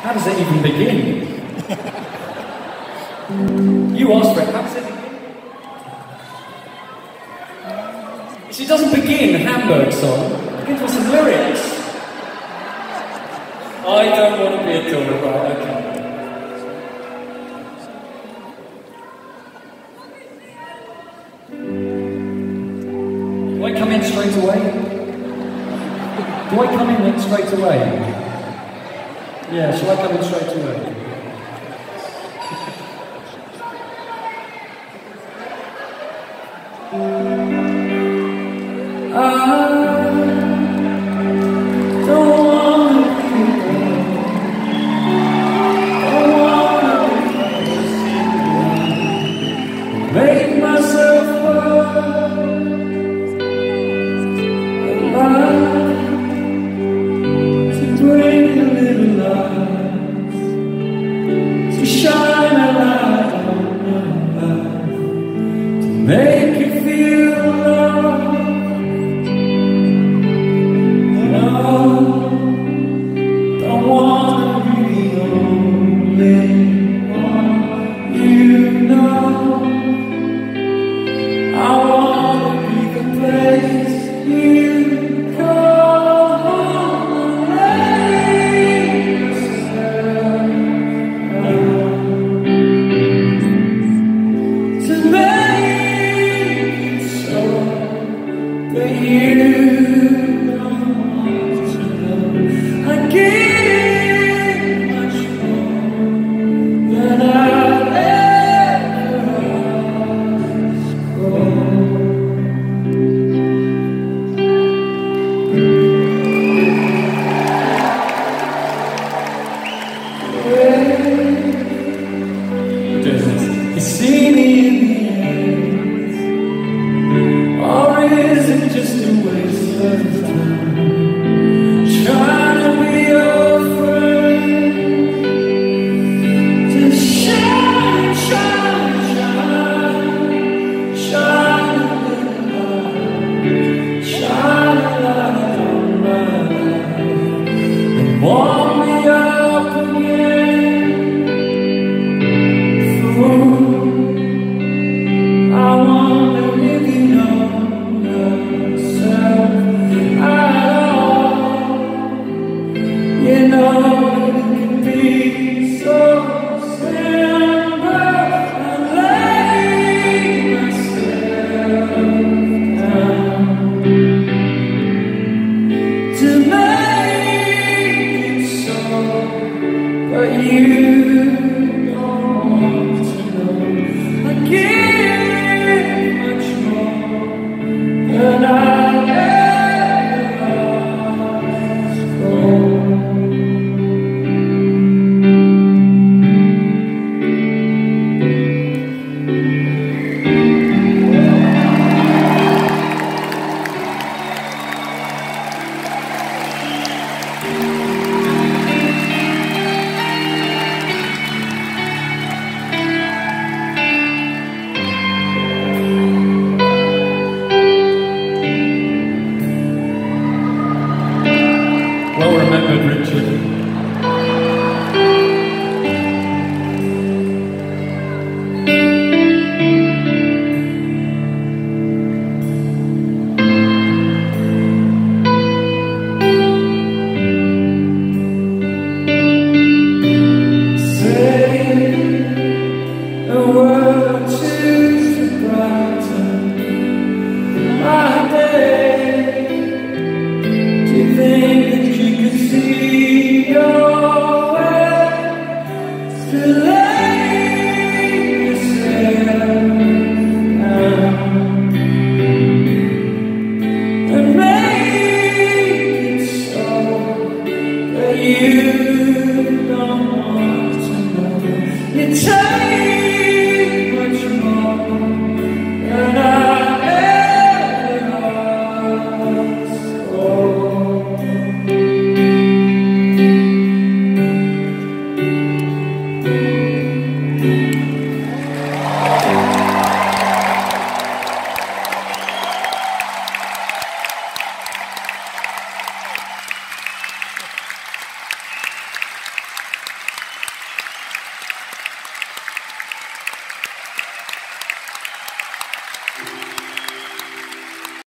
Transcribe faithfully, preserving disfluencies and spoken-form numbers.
How does it even begin? You asked for it. How does it begin? She doesn't begin Hamburg song. It begins with some lyrics. I don't want to be a tour, right? Okay. Do I come in straight away? Do I come in straight away? Yeah, shall I come in straight away? I don't wanna be alone. Don't wanna be make myself alive to bring a little light, to shine a light on your life, to make you feel love. You see me in the end, or is it just a waste of time? Trying to be your friend, just shine, shine, shine, shine a little light, shine a light on my life, and warm me up again. I wonder if you know yourself at all. You know it can be so simple. I lay myself down to make it so, but you don't want to know. I give much more than I ever asked for. Well remembered, Richard. Say a word or two to brighten my day. Do you think that you could see your way to lay yourself down and make it so that you